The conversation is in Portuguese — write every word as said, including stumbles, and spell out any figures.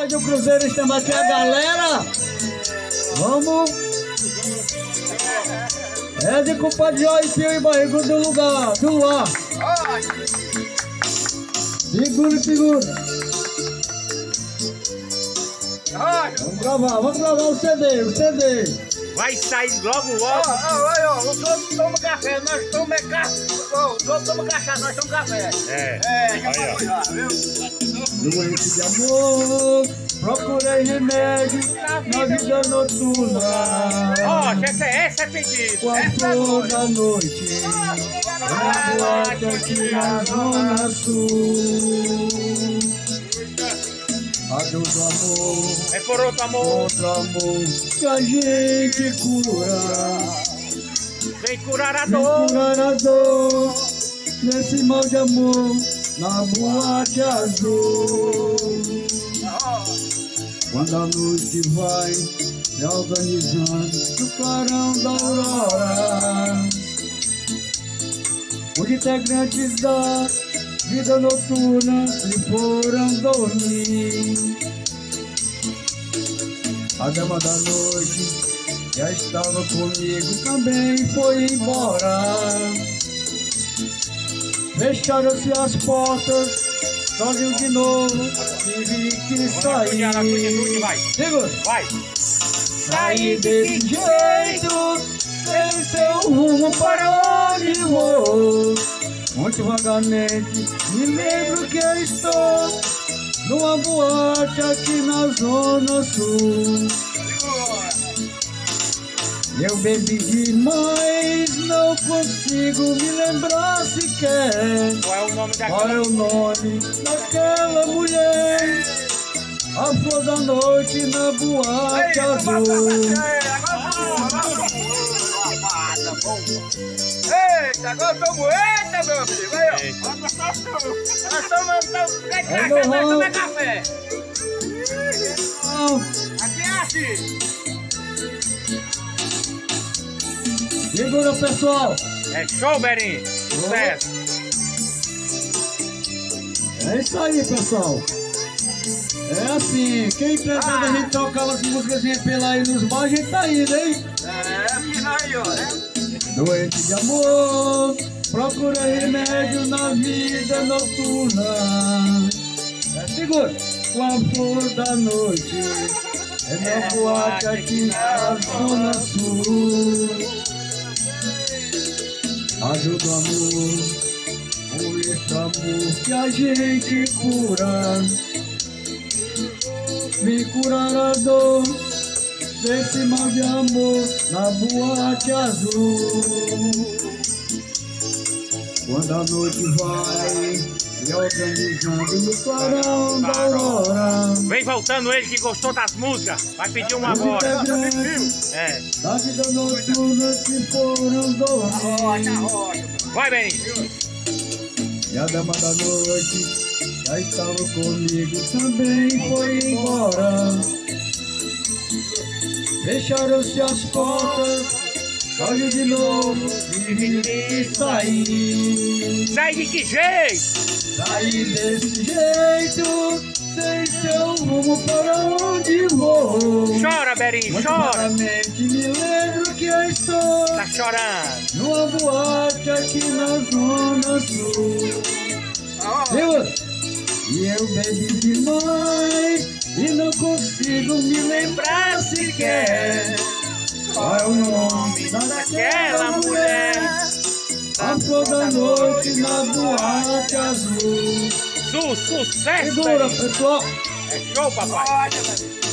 do Cruzeiro está batendo a galera. Vamos. É de compadre Joyce e barrigo do lugar, do luar. Segura, segura. Vamos gravar, vamos gravar o C D, o C D. Vai sair logo, logo. Ó, ó, ó, os outros tomam café, nós tomamos café. Os outros tomam cachaça, nós tomamos café. É. É, já falou já, viu? Doente de amor, procurei remédio na vida noturna. Ó, oh, essa, essa é pedido. Com a flor da noite, uma boate aqui na Zona Sul. A dor do amor, é por outro amor, outro amor que a gente cura. Vem curar a Vem dor, curar a dor nesse mal de amor na boate azul. Quando a noite vai se organizando no clarão da aurora, os integrantes da vida noturna se foram dormir. A dama da noite já estava comigo, também foi embora. Fecharam-se as portas, sozinho de novo, tive que sair. Segura, vai. Saí desse jeito, sem seu rumo para onde vou. Muito vagamente me lembro que eu estou numa boate aqui na Zona Sul. Eu bebi demais, não consigo me lembrar sequer. Qual é o nome daquela? Qual é o nome daquela mulher? A flor da noite na boate azul. Eita, agora estamos, eita, meu amigo, aí, ó. Nós estamos tomando café. Aqui é assim. Segura, pessoal. É show, Berinho. Sucesso. É isso aí, pessoal. É assim, quem pretende ah. a gente tocar umas músicas pela aí nos bares, a gente tá indo, hein? É, aí, ó. Doente de amor, procura remédio na vida noturna. É, segura. Com a flor da noite, é minha boate aqui na Zona Sul. Ajuda o amor, com esse amor que a gente cura. Vem curar a dor desse mal de amor na boate azul. Quando a noite vai se organizando no clarão da aurora, vem voltando ele que gostou das músicas. Vai pedir uma agora. É. Da vida noturna se foram dormir. Vai, Beninho. E a dama da noite já estava comigo, também foi embora. Fecharam-se as portas, olho de novo, tive que sair. Sai de que jeito? Saí desse jeito, sem seu rumo para onde vou. Chora, Berinho, chora. Claramente me lembro que eu estou tá chorando numa boate aqui na Zona Sul. Viu? E eu bebi demais e não consigo me lembrar sequer qual é o nome daquela mulher. A flor da noite na boate azul. Su sucesso, segura, Beninho. pessoal. É show, papai.